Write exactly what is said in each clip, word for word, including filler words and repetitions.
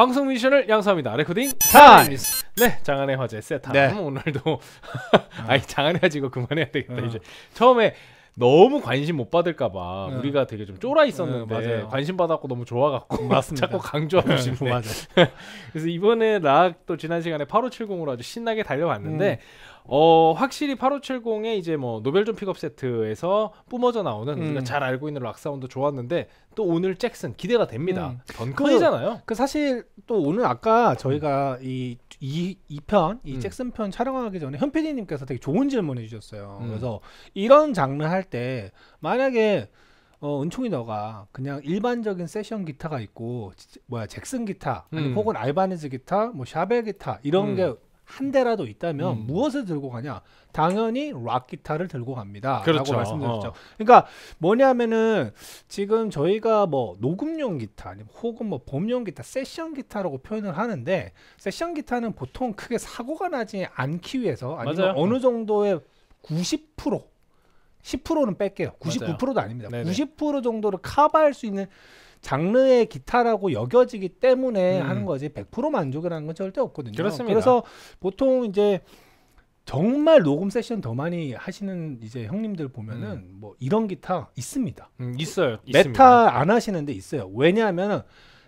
방송 미션을 양수합니다. 레코딩 타임! 네, 장안의 화제 세탑. 네. 오늘도 아니 장안의 화제 이거 그만해야 되겠다. 어. 이제 처음에 너무 관심 못 받을까봐 어. 우리가 되게 좀 쫄아 있었는데 어, 맞아요. 관심 받았고 너무 좋아갖고 맞습니다. 자꾸 강조하고 싶네. 맞아요. 그래서 이번에 락 또 지난 시간에 팔오칠공으로 아주 신나게 달려봤는데 음. 어 확실히 팔오칠공의 이제 뭐 노벨존 픽업 세트에서 뿜어져 나오는 음. 우리가 잘 알고 있는 락 사운드 좋았는데 또 오늘 잭슨 기대가 됩니다. 음. 던컨이잖아요. 그, 그 사실 또 오늘 아까 저희가 이 이 이 편 이 음. 잭슨 편 촬영하기 전에 현 피디님께서 되게 좋은 질문 해주셨어요. 음. 그래서 이런 장르 할 때 만약에 어, 은총이 너가 그냥 일반적인 세션 기타가 있고 뭐야 잭슨 기타 아니 음. 혹은 알바니즈 기타 뭐 샤벨 기타 이런 음. 게 한 대라도 있다면 음. 무엇을 들고 가냐? 당연히 락 기타를 들고 갑니다. 그렇죠. 라고 말씀드렸죠. 어. 그러니까 뭐냐면은 지금 저희가 뭐 녹음용 기타 아니면 혹은 뭐 봄용 기타, 세션 기타라고 표현을 하는데 세션 기타는 보통 크게 사고가 나지 않기 위해서 아니면 맞아요. 어느 정도의 구십 퍼센트 십 퍼센트는 뺄게요. 구십구 퍼센트도 아닙니다. 네네. 구십 퍼센트 정도를 커버할 수 있는 장르의 기타라고 여겨지기 때문에 음. 하는 거지 백 퍼센트 만족이라는 건 절대 없거든요. 그렇습니다. 그래서 보통 이제 정말 녹음 세션 더 많이 하시는 이제 형님들 보면은 음. 뭐 이런 기타 있습니다. 음, 있어요. 메탈 있습니다. 안 하시는데 있어요. 왜냐하면은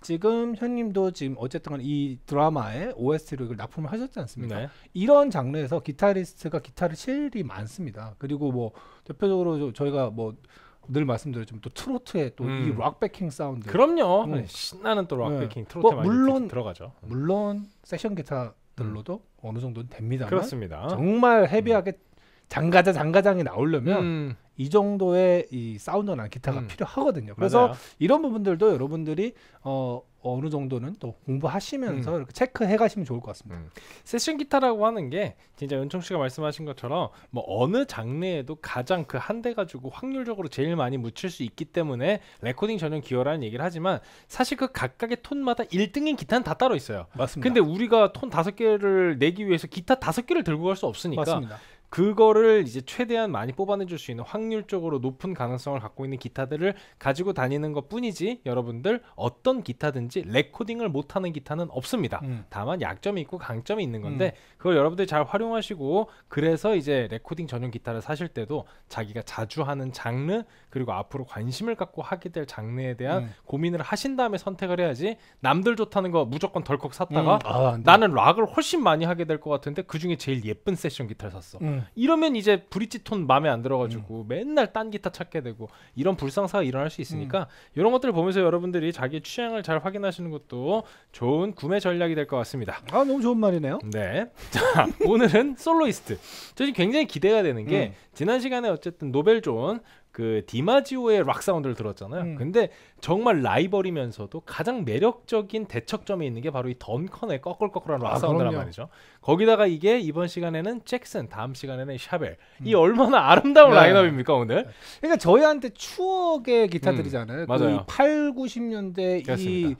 지금 현님도 지금 어쨌든 이 드라마에 오에스티로 이걸 납품을 하셨지 않습니까? 네. 이런 장르에서 기타리스트가 기타를 칠 일이 많습니다. 그리고 뭐 대표적으로 저희가 뭐 늘 말씀드렸지만 또 트로트에 또 이 락 베킹 사운드. 그럼요. 음. 신나는 또 락 베킹 네. 트로트에 뭐 많이 물론, 들어가죠. 물론 세션 기타들로도 음. 어느 정도는 됩니다. 그렇습니다. 정말 헤비하게 음. 장가자 장가장이 나오려면 음. 이 정도의 이 사운드나 기타가 음. 필요하거든요. 그래서 맞아요. 이런 부분들도 여러분들이 어, 어느 정도는 또 공부하시면서 음. 이렇게 체크해 가시면 좋을 것 같습니다. 음. 세션 기타라고 하는 게 진짜 은총 씨가 말씀하신 것처럼 뭐 어느 장르에도 가장 그 한 대 가지고 확률적으로 제일 많이 묻힐 수 있기 때문에 레코딩 전용 기어라는 얘기를 하지만 사실 그 각각의 톤마다 일 등인 기타는 다 따로 있어요. 맞습니다. 근데 우리가 톤 다섯 개를 내기 위해서 기타 다섯 개를 들고 갈 수 없으니까 맞습니다. 그거를 이제 최대한 많이 뽑아내줄 수 있는 확률적으로 높은 가능성을 갖고 있는 기타들을 가지고 다니는 것 뿐이지 여러분들 어떤 기타든지 레코딩을 못하는 기타는 없습니다. 음. 다만 약점이 있고 강점이 있는 건데 음. 그걸 여러분들이 잘 활용하시고 그래서 이제 레코딩 전용 기타를 사실 때도 자기가 자주 하는 장르 그리고 앞으로 관심을 갖고 하게 될 장르에 대한 음. 고민을 하신 다음에 선택을 해야지 남들 좋다는 거 무조건 덜컥 샀다가 음. 아, 나는 락을 훨씬 많이 하게 될 것 같은데 그중에 제일 예쁜 세션 기타를 샀어. 음. 이러면 이제 브릿지 톤 마음에 안 들어가지고 음. 맨날 딴 기타 찾게 되고 이런 불상사가 일어날 수 있으니까 음. 이런 것들을 보면서 여러분들이 자기의 취향을 잘 확인하시는 것도 좋은 구매 전략이 될 것 같습니다. 아 너무 좋은 말이네요. 네. 자 오늘은 솔로이스트. 저는 굉장히 기대가 되는 게 음. 지난 시간에 어쨌든 노벨존 그 디마지오의 락 사운드를 들었잖아요. 음. 근데 정말 라이벌이면서도 가장 매력적인 대척점이 있는 게 바로 이 던컨의 꺼끌꺼끌한 락 아, 사운드란 그럼요. 말이죠. 거기다가 이게 이번 시간에는 잭슨, 다음 시간에는 샤벨. 음. 이 얼마나 아름다운 네. 라인업입니까 오늘? 그러니까 저희한테 추억의 기타들이잖아요. 음. 맞아요. 그 팔, 구십 년대 이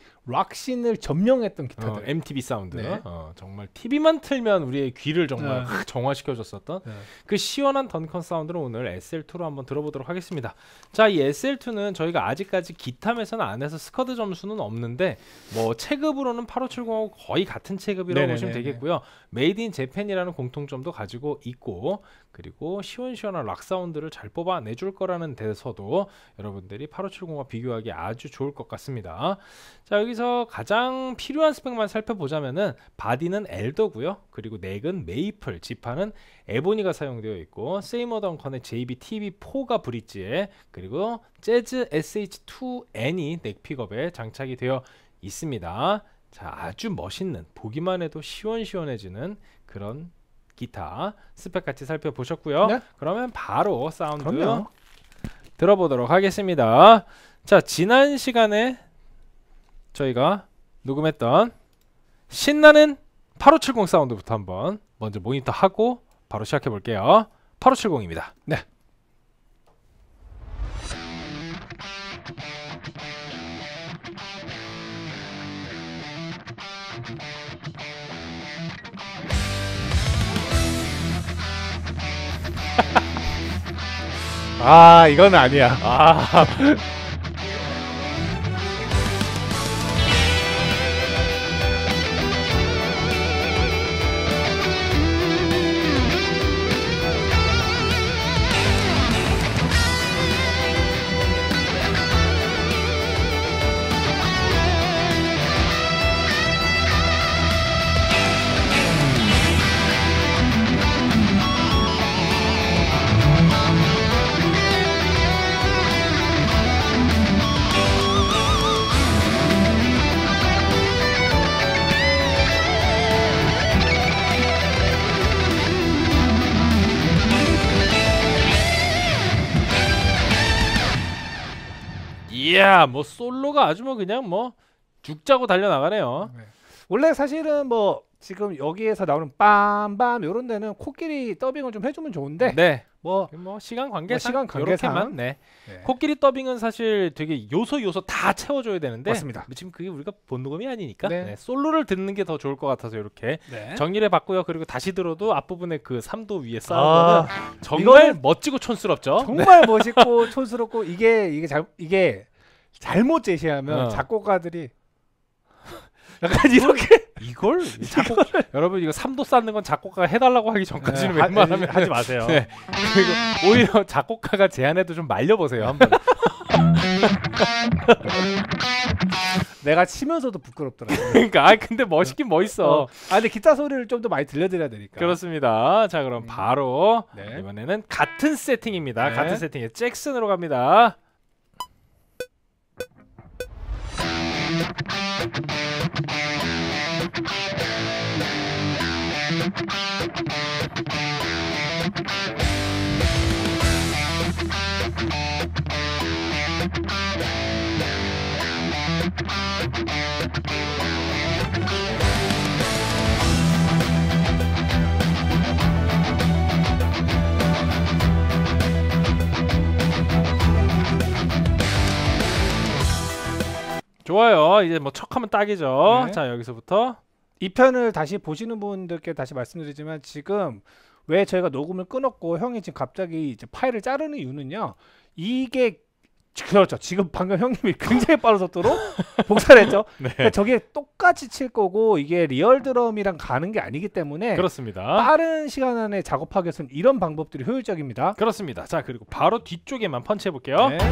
락씬을 점령했던 기타들. 어, 엠티비 사운드. 네. 어, 정말 티비만 틀면 우리의 귀를 정말 네. 정화시켜줬었던 네. 그 시원한 던컨 사운드를 오늘 에스엘투로 한번 들어보도록 하겠습니다. 자, 이 에스엘투는 저희가 아직까지 기타에서는 안에서 스쿼드 점수는 없는데 뭐 체급으로는 팔오칠공하고 거의 같은 체급이라고 네네네네. 보시면 되겠고요. 메이드 인 재팬이라는 공통점도 가지고 있고 그리고 시원시원한 락 사운드를 잘 뽑아내줄 거라는 데서도 여러분들이 팔오칠공과 비교하기 아주 좋을 것 같습니다. 자, 여기서 가장 필요한 스펙만 살펴보자면은 바디는 엘더고요. 그리고 넥은 메이플, 지판은 에보니가 사용되어 있고 세이머 던컨의 제이비 티비포가 브릿지에 그리고 재즈 에스에이치 투 엔이 넥 픽업에 장착이 되어 있습니다. 자, 아주 멋있는 보기만 해도 시원시원해지는 그런 기타 스펙 같이 살펴보셨고요. 네? 그러면 바로 사운드 그럼요. 들어보도록 하겠습니다. 자, 지난 시간에 저희가 녹음했던 신나는 팔오칠공 사운드부터 한번 먼저 모니터 하고 바로 시작해 볼게요. 팔오칠공입니다. 네. 아 이건 아니야. 아 이야, 뭐 솔로가 아주 뭐 그냥 뭐 죽자고 달려 나가네요. 네. 원래 사실은 뭐 지금 여기에서 나오는 빰빰 이런 데는 코끼리 더빙을 좀 해주면 좋은데 네. 뭐, 뭐 시간 관계상 뭐 시간 관계상 요렇게만, 네. 네. 코끼리 더빙은 사실 되게 요소 요소 다 채워줘야 되는데 맞습니다. 지금 그게 우리가 본 녹음이 아니니까 네. 네. 솔로를 듣는 게 더 좋을 것 같아서 이렇게 네. 정리를 해봤고요. 그리고 다시 들어도 앞부분에 그 삼도 위에 쌓은 아, 거는 정말 이거는- 멋지고 촌스럽죠. 정말 멋있고 촌스럽고 이게 이게 잘 이게 잘못 제시하면 어. 작곡가들이 약간 이렇게 이걸 작곡 여러분 이거 삼도 쌓는 건 작곡가가 해달라고 하기 전까지는 네, 하- 웬만하면 하지 마세요. 네. 그리고 오히려 작곡가가 제안해도 좀 말려보세요 한번. 내가 치면서도 부끄럽더라. 그러니까 아 근데 멋있긴 멋있어. 어. 아 근데 기타 소리를 좀 더 많이 들려드려야 되니까. 그렇습니다. 자 그럼 음. 바로 네. 이번에는 같은 세팅입니다. 네. 같은 세팅에 잭슨으로 갑니다. 좋아요. 이제 뭐 척하면 딱이죠. 네. 자 여기서부터 이 편을 다시 보시는 분들께 다시 말씀드리지만 지금 왜 저희가 녹음을 끊었고 형이 지금 갑자기 이제 파일을 자르는 이유는요. 이게 그렇죠. 지금 방금 형님이 굉장히 빠른 속도로 복사를 했죠. 네. 그러니까 저게 똑같이 칠 거고 이게 리얼 드럼이랑 가는 게 아니기 때문에 그렇습니다. 빠른 시간 안에 작업하기 위해서는 이런 방법들이 효율적입니다. 그렇습니다. 자 그리고 바로 뒤쪽에만 펀치해 볼게요. 네.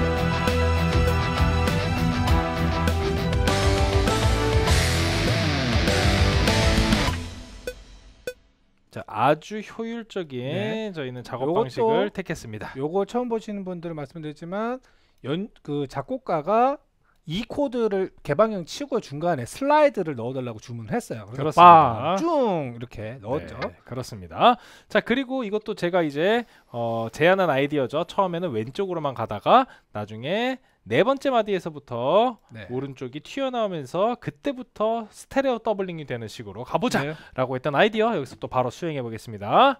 자 아주 효율적인 네. 저희는 작업 요것도- 방식을 택했습니다. 요거 처음 보시는 분들은 말씀드리지만 연 그 작곡가가 이 코드를 개방형 치고 중간에 슬라이드를 넣어달라고 주문을 했어요. 그래서 그렇습니다. 쭉 이렇게 넣었죠. 네, 그렇습니다. 자 그리고 이것도 제가 이제 어, 제안한 아이디어죠. 처음에는 왼쪽으로만 가다가 나중에 네 번째 마디에서부터 네. 오른쪽이 튀어나오면서 그때부터 스테레오 더블링이 되는 식으로 가보자 네. 라고 했던 아이디어 여기서 또 바로 수행해 보겠습니다.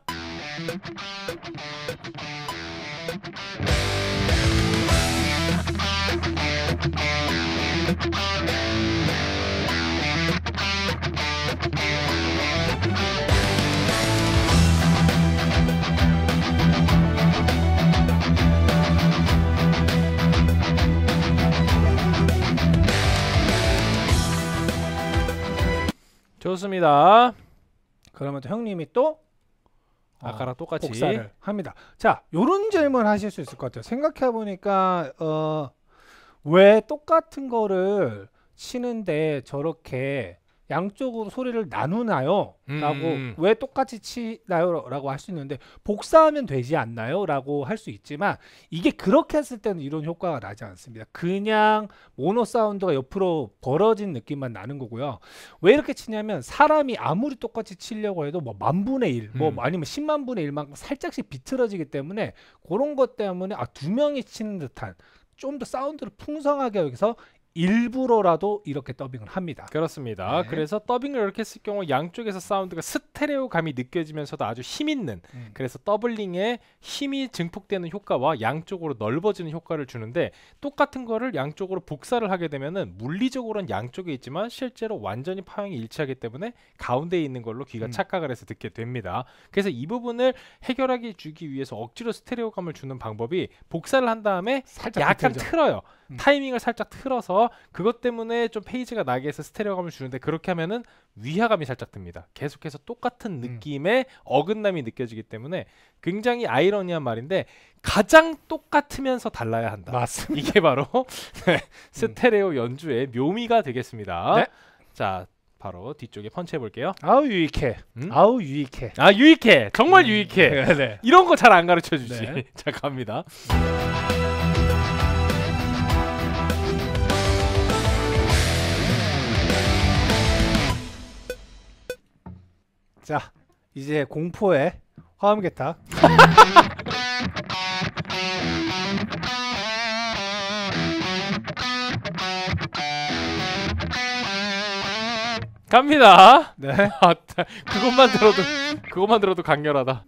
좋습니다. 그러면 또 형님이 또 아까랑 어, 똑같이 복사를 합니다. 자, 요런 질문 하실 수 있을 것 같아요. 생각해 보니까 어, 왜 똑같은 거를 치는데 저렇게 양쪽으로 소리를 나누나요? 음, 라고 음. 왜 똑같이 치나요? 라고 할 수 있는데 복사하면 되지 않나요? 라고 할 수 있지만 이게 그렇게 했을 때는 이런 효과가 나지 않습니다. 그냥 모노 사운드가 옆으로 벌어진 느낌만 나는 거고요. 왜 이렇게 치냐면 사람이 아무리 똑같이 치려고 해도 뭐 만분의 일, 뭐 음. 아니면 십만 분의 일만큼 살짝씩 비틀어지기 때문에 그런 것 때문에 아, 두 명이 치는 듯한 좀 더 사운드를 풍성하게 여기서 일부러라도 이렇게 더빙을 합니다. 그렇습니다. 네. 그래서 더빙을 이렇게 했을 경우 양쪽에서 사운드가 스테레오 감이 느껴지면서도 아주 힘있는 음. 그래서 더블링에 힘이 증폭되는 효과와 양쪽으로 넓어지는 효과를 주는데 똑같은 거를 양쪽으로 복사를 하게 되면은 물리적으로는 양쪽에 있지만 실제로 완전히 파형이 일치하기 때문에 가운데에 있는 걸로 귀가 음. 착각을 해서 듣게 됩니다. 그래서 이 부분을 해결하게 주기 위해서 억지로 스테레오감을 주는 방법이 복사를 한 다음에 살짝 약간 비틀죠. 틀어요. 음. 타이밍을 살짝 틀어서 그것 때문에 좀 페이지가 나게 해서 스테레오감을 주는데 그렇게 하면은 위화감이 살짝 듭니다. 계속해서 똑같은 느낌의 어긋남이 느껴지기 때문에 굉장히 아이러니한 말인데 가장 똑같으면서 달라야 한다. 맞습니다. 이게 바로 네, 스테레오 연주의 묘미가 되겠습니다. 네. 자, 바로 뒤쪽에 펀치해 볼게요. 아우 유익해. 음? 아우 유익해. 아, 유익해. 정말 유익해. 네, 네. 이런 거 잘 안 가르쳐 주지. 네. 자, 갑니다. 자, 이제 공포의 화음계타. 갑니다. 네. 아, 그것만 들어도 그것만 들어도 강렬하다.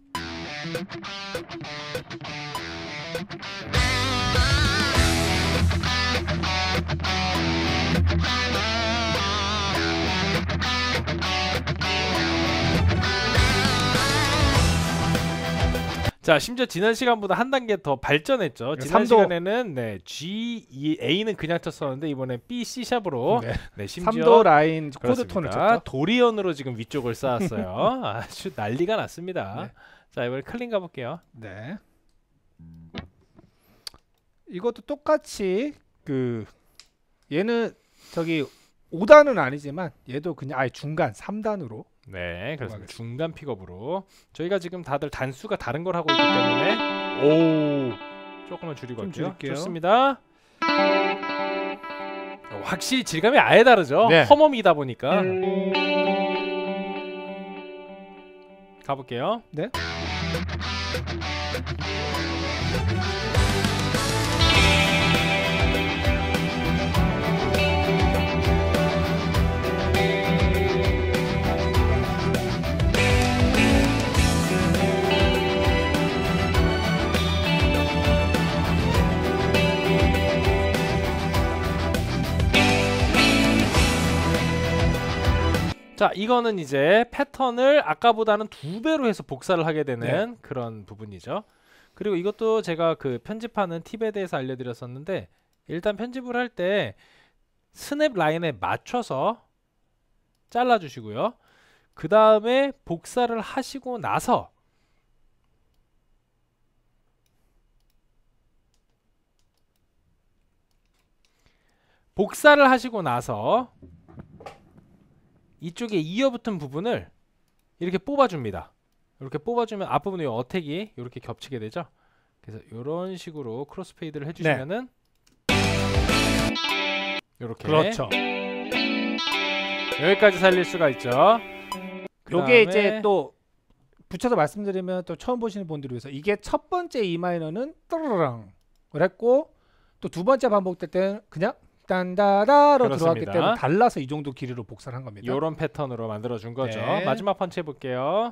자, 심지어 지난 시간보다 한 단계 더 발전했죠. 지난 삼도. 시간에는 네, G, 이, A는 그냥 쳤었는데 이번엔 B, C 샵으로 네. 네, 심지어 삼도 라인 코드 톤을 그렇습니다. 쳤죠. 도리언으로 지금 위쪽을 쌓았어요. 아주 난리가 났습니다. 네. 자, 이번에 클린 가볼게요. 네. 이것도 똑같이 그 얘는 저기 오 단은 아니지만 얘도 그냥 아예 중간 삼 단으로. 네, 그렇습니다. 들어가겠습니다. 중간 픽업으로 저희가 지금 다들 단수가 다른 걸 하고 있기 때문에 오 조금만 줄이고 좀 할게요. 줄일게요. 좋습니다. 어, 확실히 질감이 아예 다르죠. 네. 험험이다 보니까 가볼게요. 네. 자, 이거는 이제 패턴을 아까보다는 두 배로 해서 복사를 하게 되는 네. 그런 부분이죠. 그리고 이것도 제가 그 편집하는 팁에 대해서 알려드렸었는데 일단 편집을 할 때 스냅 라인에 맞춰서 잘라주시고요. 그 다음에 복사를 하시고 나서 복사를 하시고 나서 이쪽에 이어붙은 부분을 이렇게 뽑아줍니다. 이렇게 뽑아주면 앞부분에 어택이 이렇게 겹치게 되죠. 그래서 이런 식으로 크로스페이드를 해주시면은 이렇게 그렇죠. 여기까지 살릴 수가 있죠. 요게 그다음에 이제 또 붙여서 말씀드리면 또 처음 보시는 분들을 위해서 이게 첫 번째 E 마이너는 뜨르렁을 했고 또 두 번째 반복될 때는 그냥 딴다다로 그렇습니다. 들어갔기 때문에 달라서 이 정도 길이로 복사를 한 겁니다. 이런 패턴으로 만들어 준 거죠. 네. 마지막 펀치 해볼게요.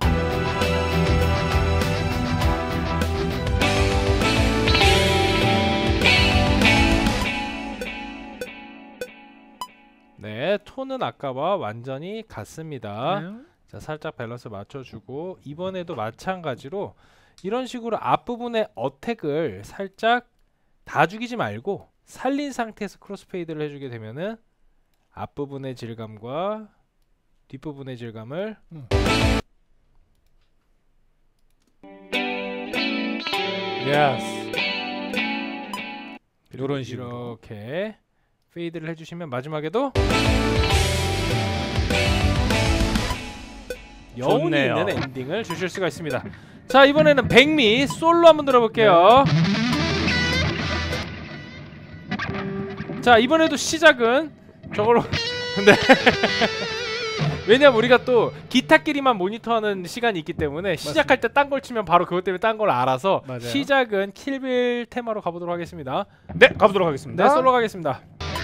네, 톤은 아까와 완전히 같습니다. 네. 자, 살짝 밸런스 맞춰주고 이번에도 마찬가지로 이런 식으로 앞부분의 어택을 살짝 다 죽이지 말고 살린 상태에서 크로스페이드를 해주게 되면은 앞부분의 질감과 뒷부분의 질감을 음. 예스 이런 식으로 이렇게 페이드를 해주시면 마지막에도 여운이 좋네요. 있는 엔딩을 주실 수가 있습니다. 자, 이번에는 백미 솔로 한번 들어볼게요. 네. 자, 이번에도 시작은 저걸로 근데 왜냐면 우리가 또 기타끼리만 모니터하는 시간이 있기 때문에 시작할 때 딴 걸 치면 바로 그것 때문에 딴 걸 알아서 맞아요. 시작은 킬빌 테마로 가보도록 하겠습니다. 네, 가보도록 하겠습니다. 네, 솔로 가겠습니다.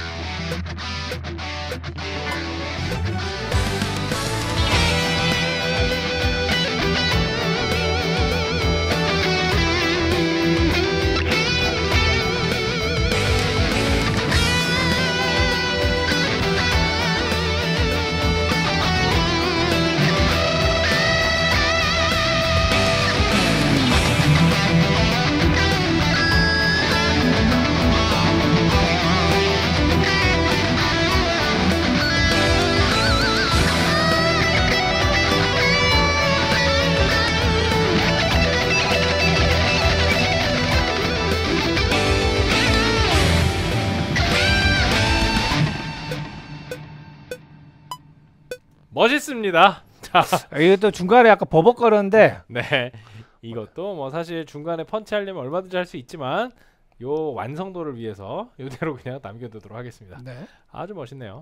멋있습니다. 자, 이것도 중간에 약간 버벅거렸는데 네, 이것도 뭐 사실 중간에 펀치하려면 얼마든지 할 수 있지만 요 완성도를 위해서 이대로 그냥 남겨두도록 하겠습니다. 네. 아주 멋있네요.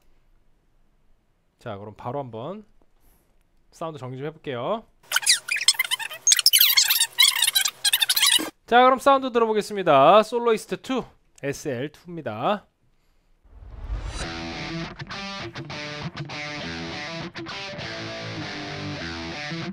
자, 그럼 바로 한번 사운드 정리 좀 해볼게요. 자, 그럼 사운드 들어보겠습니다. 솔로이스트 투 에스엘 투입니다.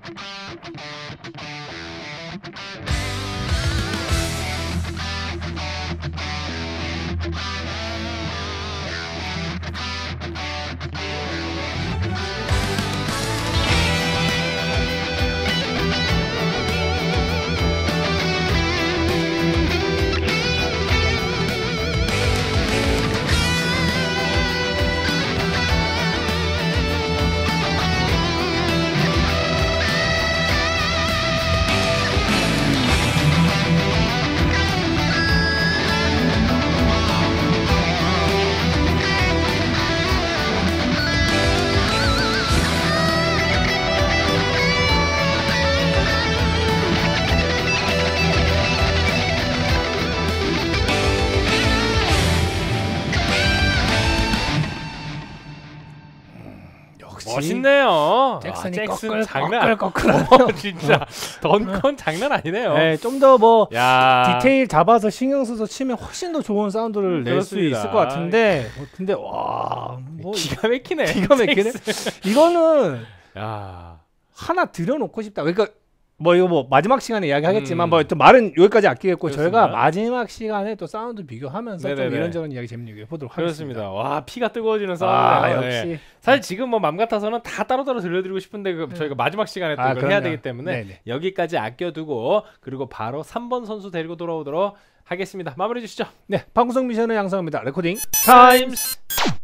멋있네요. 잭슨이 아, 잭슨 꺼끌, 장난 꺼끌, 아니에요. 꺼끌. 진짜 던컨 장난 아니네요. 네, 좀 더 뭐 야. 디테일 잡아서 신경 써서 치면 훨씬 더 좋은 사운드를 낼 수 그렇습니다. 있을 것 같은데 어, 근데 와, 뭐 기가 막히네. 기가 막히네. 이거는 야. 하나 들여놓고 싶다. 그러니까 뭐 이거 뭐 마지막 시간에 이야기하겠지만 음. 뭐 또 말은 여기까지 아끼겠고 그렇습니다. 저희가 마지막 시간에 또 사운드 비교하면서 좀 네네네. 이런저런 이야기 재밌는 얘기 해보도록 그렇습니다. 하겠습니다. 와, 피가 뜨거워지는 아, 싸움이네요. 역시 네. 사실 지금 뭐 맘 같아서는 다 따로따로 들려드리고 싶은데 그 저희가 마지막 시간에 또 아, 이걸 해야 그럼요. 되기 때문에 네네. 여기까지 아껴두고 그리고 바로 삼 번 선수 데리고 돌아오도록 하겠습니다. 마무리해 주시죠. 네, 방구석 미션을 양성합니다. 레코딩 타임스.